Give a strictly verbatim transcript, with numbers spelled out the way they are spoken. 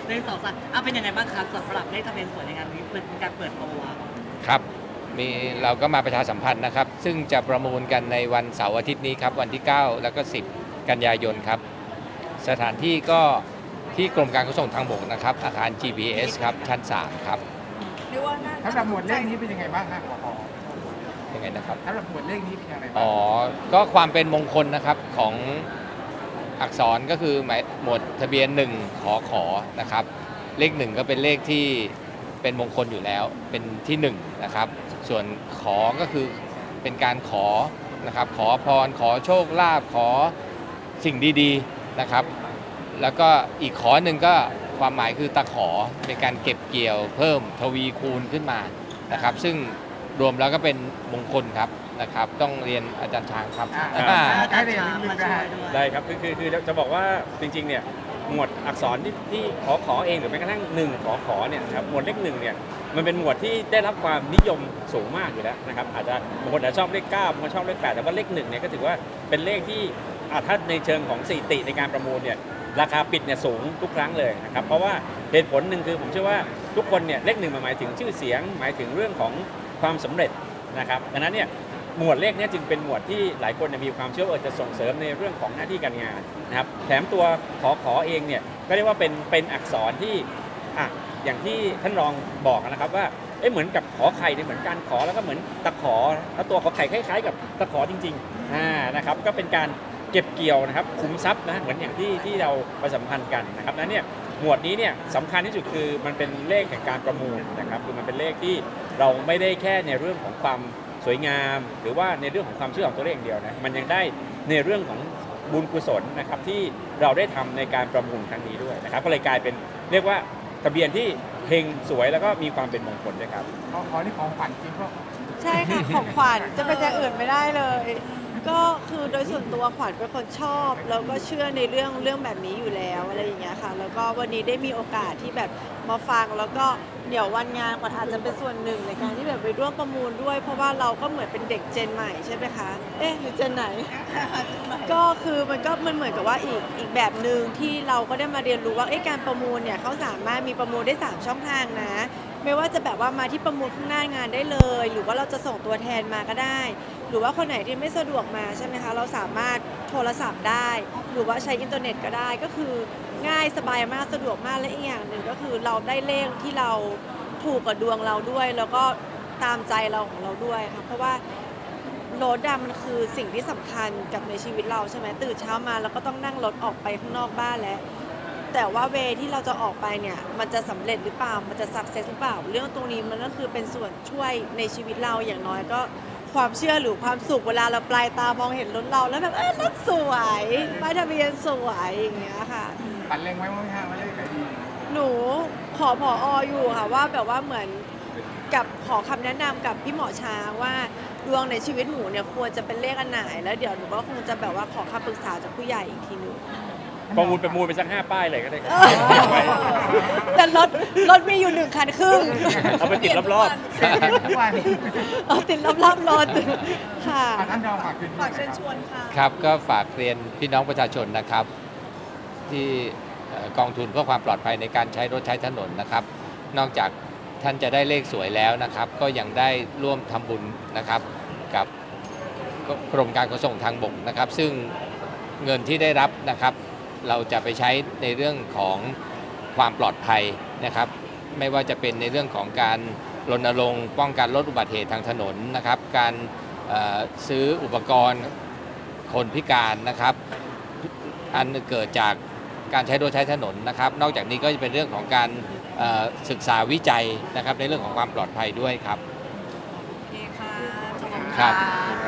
หนึ่งสองสามเอาเป็นยังไงบ้างครับสำหรับเลขทะเบียนสวยในงานนี้เป็นการเปิดตัวครับมีเราก็มาประชาสัมพันธ์นะครับซึ่งจะประมูลกันในวันเสาร์อาทิตย์นี้ครับวันที่เก้าแล้วก็สิบกันยายนครับสถานที่ก็ที่กรมการขนส่งทางบกนะครับอาคาร จี พี เอส ครับชั้นสามครับสำหรับหมวดเลขนี้เป็นยังไงบ้างครับผอยังไงนะครับสำหรับหมวดเลขนี้เป็นยังไงบ้างอ๋อก็ความเป็นมงคลนะครับของอักษรก็คือหมายหมวดทะเบียนหนึ่งขอขอนะครับเลขหนึ่งก็เป็นเลขที่เป็นมงคลอยู่แล้วเป็นที่หนึ่งนะครับส่วนขอก็คือเป็นการขอนะครับขอพรขอโชคลาภขอสิ่งดีๆนะครับแล้วก็อีกขอหนึ่งก็ความหมายคือตะขอเป็นการเก็บเกี่ยวเพิ่มทวีคูณขึ้นมานะครับซึ่งรวมแล้วก็เป็นมงคลครับนะครับต้องเรียนอาจารย์ช้างครับได้เรียนรู้ได้ได้ครับคือคือคือจะบอกว่าจริงๆเนี่ยหมวดอักษรที่ที่ขอขอเองหรือแม้กระทั่งหนึ่งขอขอเนี่ยครับหมวดเลขหนึ่งเนี่ยมันเป็นหมวดที่ได้รับความนิยมสูงมากอยู่แล้วนะครับอาจจะบางคนอาจจะชอบเลขเก้าบางคนชอบเลขแปดแต่ว่าเลขหนึ่งเนี่ยก็ถือว่าเป็นเลขที่ถ้าในเชิงของสถิติในการประมูลเนี่ยราคาปิดเนี่ยสูงทุกครั้งเลยนะครับเพราะว่าเหตุผลหนึ่งคือผมเชื่อว่าทุกคนเนี่ยเลขหนึ่งหมายถึงชื่อเสียงหมายถึงเรื่องของความสำเร็จนะครับดังนั้นเนี่ยหมวดเลขนี้จึงเป็นหมวดที่หลายคนมีความเชื่อว่าจะส่งเสริมในเรื่องของหน้าที่การงานนะครับแถมตัวขอขอเองเนี่ยก็เรียกว่าเป็นเป็นอักษรที่อ่ะอย่างที่ท่านรองบอกนะครับว่าเอ๊ะเหมือนกับขอไข่เนี่ยเหมือนการขอแล้วก็เหมือนตะขอแล้วตัวขอไข่คล้ายๆ กับตะขอจริงๆอ่านะครับก็เป็นการเก็บเกี่ยวนะครับขุมทรัพย์นะเหมือนอย่างที่ที่เราประสัมพันธ์กันนะครับนั้นเนี่ยหมวดนี้เนี่ยสำคัญที่สุดคือมันเป็นเลขแห่งการประมูลนะครับคือมันเป็นเลขที่เราไม่ได้แค่ในเรื่องของความสวยงามหรือว่าในเรื่องของความเชื่อของตัวเลขอย่างเดียวนะมันยังได้ในเรื่องของบุญกุศลนะครับที่เราได้ทำในการประมูลครั้งนี้ด้วยนะครับก็เลยกลายเป็นเรียกว่าทะเบียนที่เฮงสวยแล้วก็มีความเป็นมงคลด้วยครับขอขอนี่ของขวัญจริงก็ใช่ค่ะของขวัญจะเป็นอย่างอื่นไม่ได้เลยก็คือโดยส่วนตัวขวัญเป็นคนชอบแล้วก็เชื่อในเรื่องเรื่องแบบนี้อยู่แล้วอะไรอย่างเงี้ยค่ะแล้วก็วันนี้ได้มีโอกาสที่แบบมาฟังแล้วก็เดี๋ยววันงานขวัญอาจจะเป็นส่วนหนึ่งในการที่แบบไปร่วมประมูลด้วยเพราะว่าเราก็เหมือนเป็นเด็กเจนใหม่ใช่ไหมคะเอ๊ะหรือเจนไหน ก็คือมันก็มันเหมือนกับว่าอีกอีกแบบหนึ่งที่เราก็ได้มาเรียนรู้ว่าเอ๊ะการประมูลเนี่ยเขาสามารถมีประมูลได้สามช่องทางนะไม่ว่าจะแบบว่ามาที่ประมูลข้างหน้างานได้เลยหรือว่าเราจะส่งตัวแทนมาก็ได้หรือว่าคนไหนที่ไม่สะดวกมาใช่ไหมคะเราสามารถโทรศัพท์ได้หรือว่าใช้อินเทอร์เน็ตก็ได้ก็คือง่ายสบายมากสะดวกมากและอีกอย่างหนึ่งก็คือเราได้เลขที่เราถูกกับดวงเราด้วยแล้วก็ตามใจเราของเราด้วยค่ะเพราะว่ารถดำมันคือสิ่งที่สำคัญกับในชีวิตเราใช่ไหมตื่นเช้ามาแล้วก็ต้องนั่งรถออกไปข้างนอกบ้านแล้วแต่ว่าเวที่เราจะออกไปเนี่ยมันจะสำเร็จหรือเปล่ามันจะสักเซสหรือเปล่าเรื่องตรงนี้มันก็คือเป็นส่วนช่วยในชีวิตเราอย่างน้อยก็ความเชื่อหรือความสุขเวลาเราปลายตามองเห็นรถเราแล้วแบบเออรถสวยป้ายทะเบียนสวยอย่างเงี้ยค่ะปัดเล็งไว้ไหมคะว่าเลขไหนดีหนูขอผออยู่ค่ะว่าแบบว่าเหมือนกับขอคำแนะนำกับพี่หมอช้างว่าดวงในชีวิตหนูเนี่ยควรจะเป็นเลขอันไหนแล้วเดี๋ยวหนูก็คงจะแบบว่าขอคำปรึกษาจากผู้ใหญ่อีกทีนึงประมูลประมูลไปสักห้าป้ายเลยก็ได้แต่รถรถมีอยู่หนึ่งคันครึ่งเอาไปติดรอบๆทุกวันเอาติดรอบๆรถค่ะท่านรองฝากเชิญชวนค่ะครับก็ฝากเรียนพี่น้องประชาชนนะครับที่กองทุนเพื่อความปลอดภัยในการใช้รถใช้ถนนนะครับนอกจากท่านจะได้เลขสวยแล้วนะครับก็ยังได้ร่วมทำบุญนะครับกับกรมการขนส่งทางบกนะครับซึ่งเงินที่ได้รับนะครับเราจะไปใช้ในเรื่องของความปลอดภัยนะครับไม่ว่าจะเป็นในเรื่องของการรณรงค์ป้องกันลดอุบัติเหตุทางถนนนะครับการซื้ออุปกรณ์คนพิการนะครับอันเกิดจากการใช้รถใช้ถนนนะครับนอกจากนี้ก็จะเป็นเรื่องของการศึกษาวิจัยนะครับในเรื่องของความปลอดภัยด้วยครับโอเคค่ะครับ